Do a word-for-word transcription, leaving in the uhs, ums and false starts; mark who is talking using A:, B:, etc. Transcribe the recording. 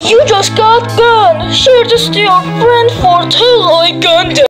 A: You just got banned. Share this to your friend for till I gun